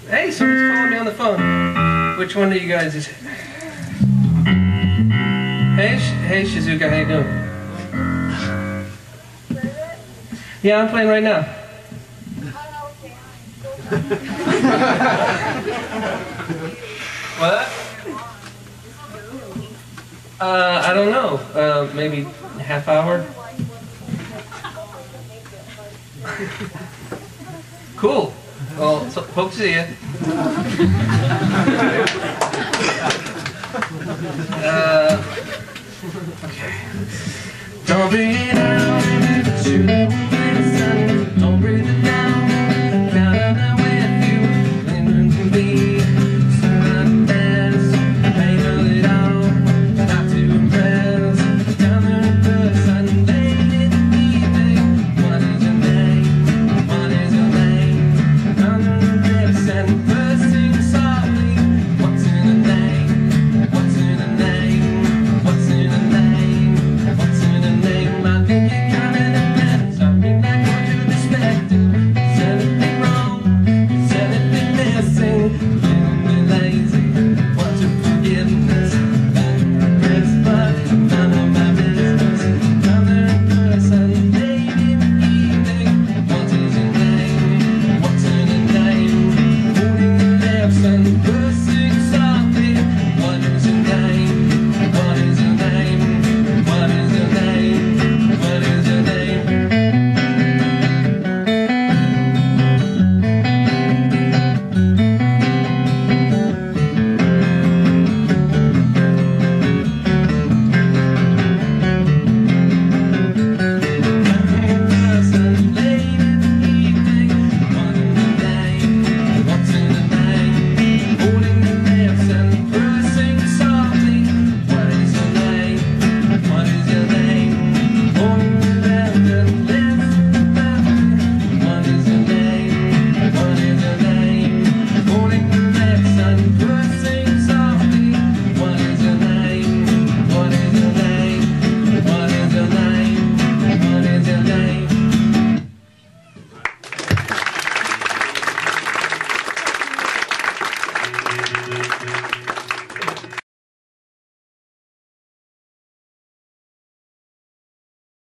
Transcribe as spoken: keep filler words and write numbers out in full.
Hey, someone's calling me on the phone. Which one of you guys is it? Hey, Sh hey Shizuka, how you doing? Yeah, I'm playing right now. What? Uh, I don't know. Uh, maybe a half hour. Cool. Well, so, hope to see you. Uh, okay. Don't be down,